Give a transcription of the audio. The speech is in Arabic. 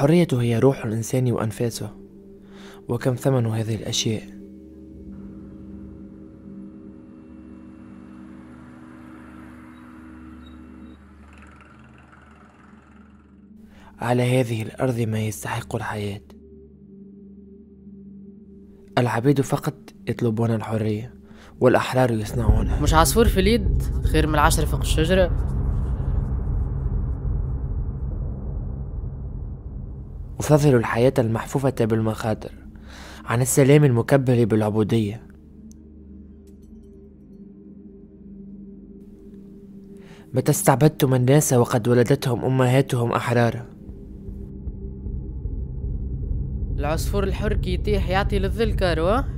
الحرية هي روح الإنسان وأنفاسه، وكم ثمن هذه الأشياء؟ على هذه الأرض ما يستحق الحياة. العبيد فقط يطلبون الحرية، والأحرار يصنعونها. مش عصفور في اليد خير من 10 فوق الشجرة؟ أفضل الحياة المحفوفة بالمخاطر عن السلام المكبل بالعبودية. متى استعبدتم الناس وقد ولدتهم أمهاتهم أحرارا؟ العصفور الحر كي يطيح يعطي للظل كاروة،